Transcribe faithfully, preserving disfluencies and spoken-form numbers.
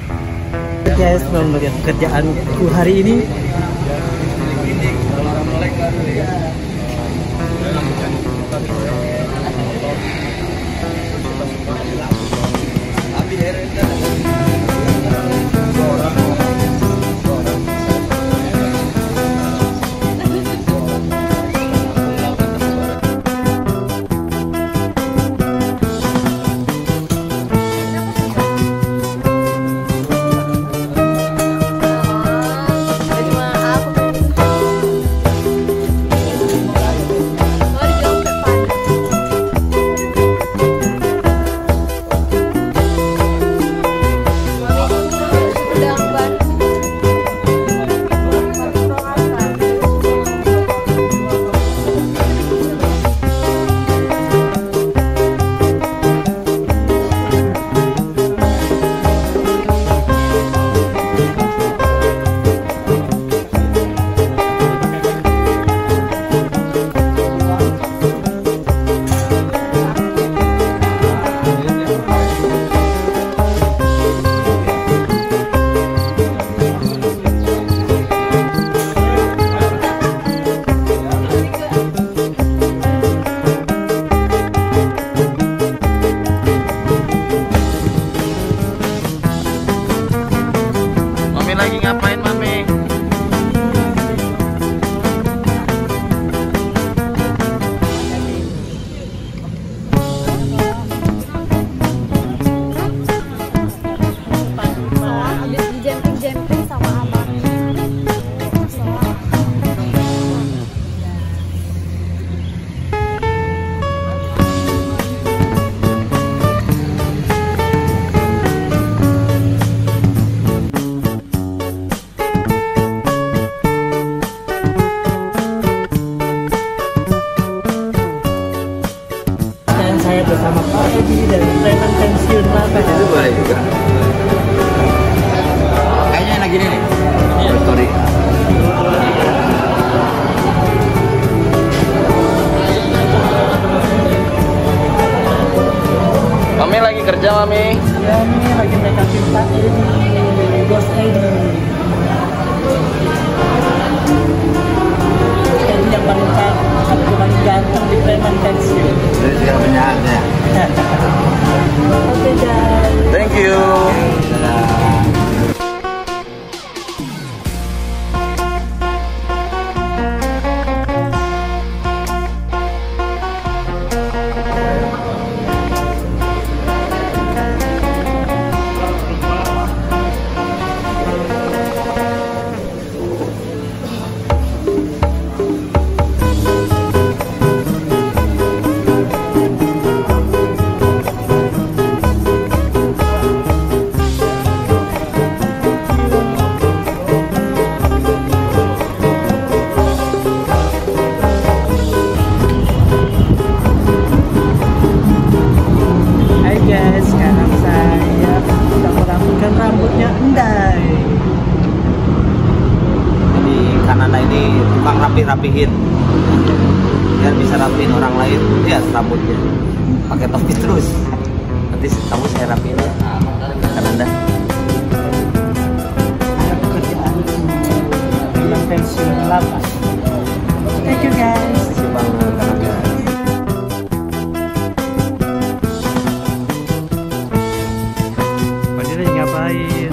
Guys, mau melihat pekerjaanku hari ini. Lagi ngapain Mami? Habis di jemping-jemping sama abang. Saya bersama Pak Edi dari preman pensiun Mata. Itu boleh juga. Kayaknya enak gini nih. Iya. Story. Mami lagi kerja, Mami. Ya, ini lagi make upin Pak Edi, Bos Edi. Edi yang paling cantik, yang paling ganteng di preman pensiun. Jadi segala penyahatnya. Oke guys. Thank you. Guys, sekarang saya sudah merapikan rambutnya Endai. Jadi Kananda ini tukang rapi-rapihin biar bisa rapihin orang lain. Lihat rambutnya pakai topi terus. Nanti kamu saya rapihin ya Kananda. Ada pekerjaan preman pensiun lapas. Thank you guys. Terima kasih banget Kananda. Ngapain?